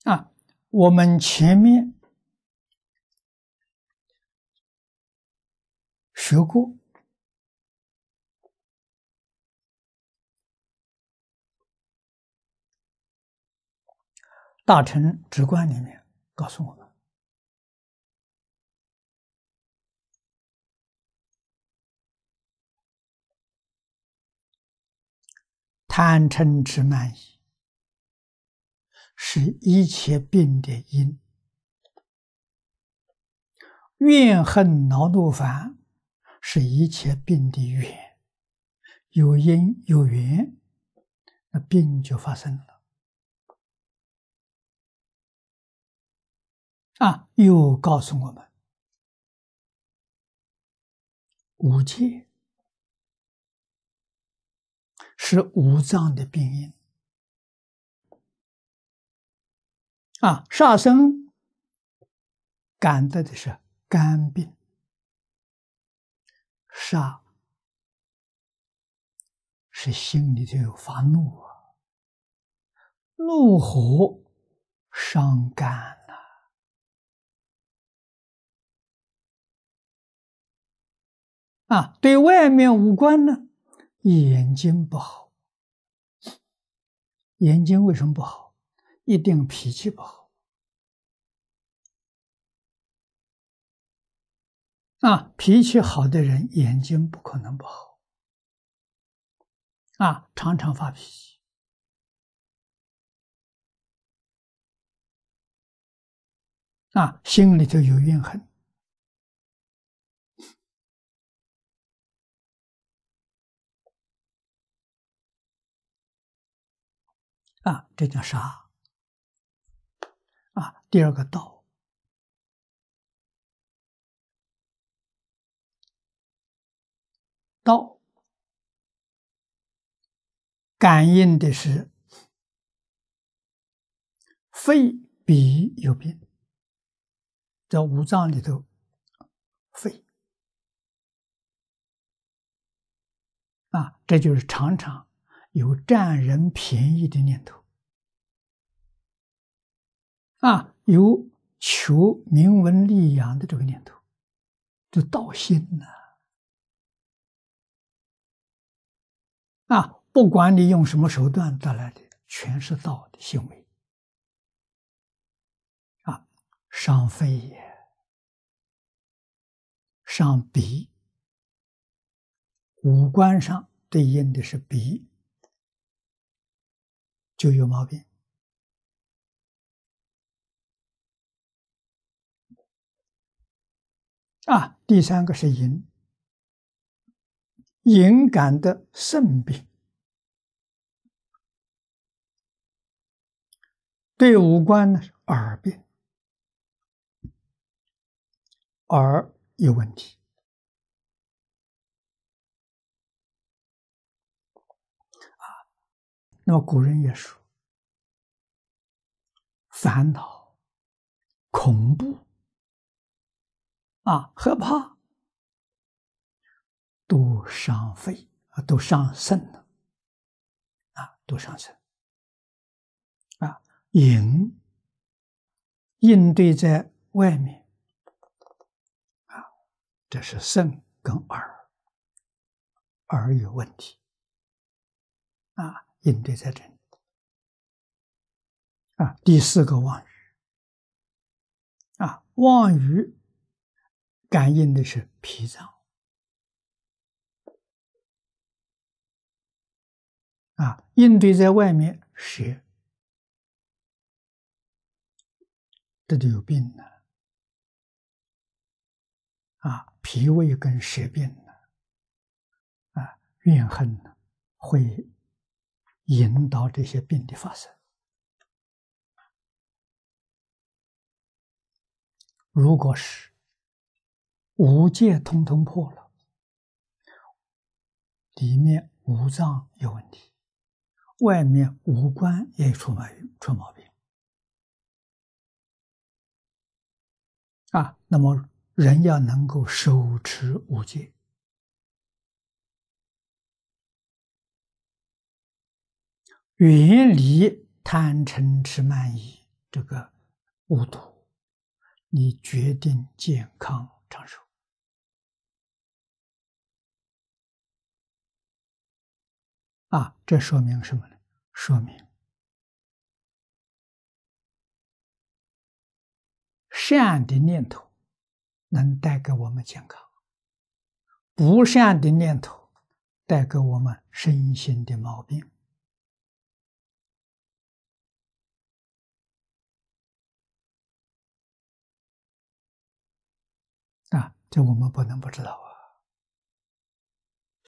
我们前面学过，大乘直观里面告诉我们，贪嗔痴慢疑是一切病的因，怨恨恼怒烦是一切病的缘，有因有缘，那病就发生了。又告诉我们，五戒是五脏的病因。杀生感得的是肝病，杀是心里头有发怒怒火伤肝对外面五官呢，眼睛不好，眼睛为什么不好？一定脾气不好。脾气好的人眼睛不可能不好。常常发脾气。心里头有怨恨。这叫杀。第二个道。道感应的是肺脾有病，在五脏里头，肺这就是常常有占人便宜的念头，有求名闻利养的这个念头，就道心不管你用什么手段得来的，全是道的行为。伤肺也，伤鼻，五官上对应的是鼻，就有毛病。第三个是淫，淫感的肾病，对五官呢是耳病，耳有问题。那么古人也说，烦恼、恐怖害怕，都伤肺都伤肾了都伤肾淫应对在外面这是肾跟耳有问题应对在这里第四个妄语妄语感应的是脾脏应对在外面舌，这就有病了脾胃跟舌病了怨恨呢会引导这些病的发生。如果是五戒通通破了，里面五脏有问题，外面五官也出毛病那么人要能够守持五戒，远离贪嗔痴慢疑， 这个无毒，你决定健康长寿。这说明什么呢？说明善的念头能带给我们健康，不善的念头带给我们身心的毛病。这我们不能不知道